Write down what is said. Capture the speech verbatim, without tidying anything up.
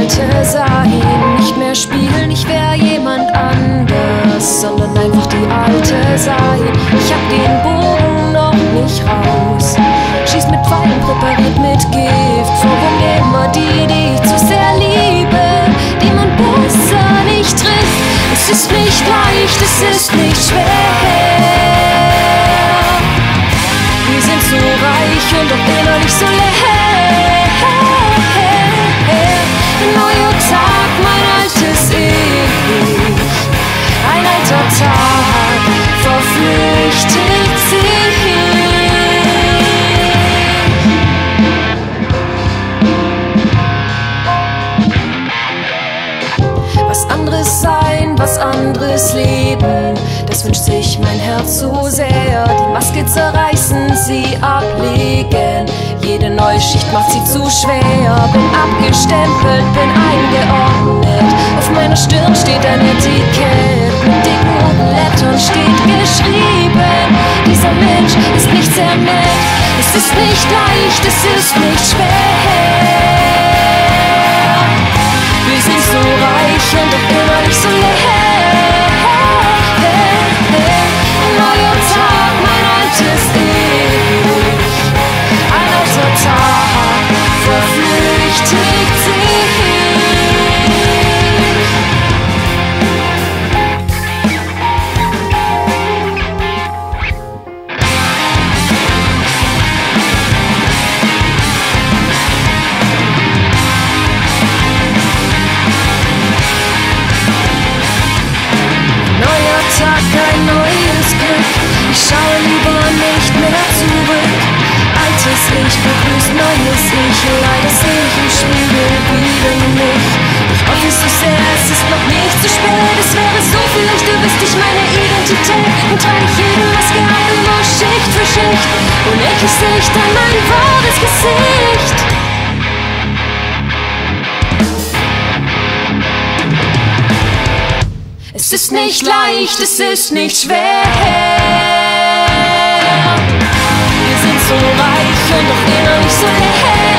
alte sein. Nicht mehr spielen, ich wär jemand anders, sondern einfach die alte sein. Ich hab den Bogen noch nicht raus, schieß mit Pfeilen, präpariert mit Gift. Vorwurm immer die, die ich zu sehr liebe, die man besser nicht trifft. Es ist nicht leicht, es ist nicht schwer. Wir sind so reich und doch innerlich so leer. Ein neuer Tag, mein altes Ich. Ein alter Tag verflüchtet sich. Was anderes sein, was anderes leben, das wünscht sich mein Herz so sehr. Die Maske zerreißen, sie ablegen, jede neue Schicht macht sie zu schwer. Bin abgestempelt, bin eingeordnet, auf meiner Stirn steht ein Etikett, mit dicken roten Lettern steht geschrieben: dieser Mensch ist nicht sehr nett. Es ist nicht leicht, es ist nicht schwer. Wir sind so reich und doch innerlich so leer. Ein neuer Tag, mein altes Ich. Ein alter Tag verflüchtigt sich. Neuer Tag, ein neues Glück. Ich schaue lieber nicht mehr zurück. Altes Ich begrüßt neues Ich. Leider sehe ich im Spiegel wieder mich. Ich hoffe so sehr, es ist noch nicht zu spät. Es wäre so vielleicht, du wüsst ich meine Identität. Und trage ich jede Maske ab, immer Schicht für Schicht. Unendlich sehe ich dann mein wahres Gesicht. Es ist nicht leicht, es ist nicht schwer. Wir sind so reich und doch innerlich so leer.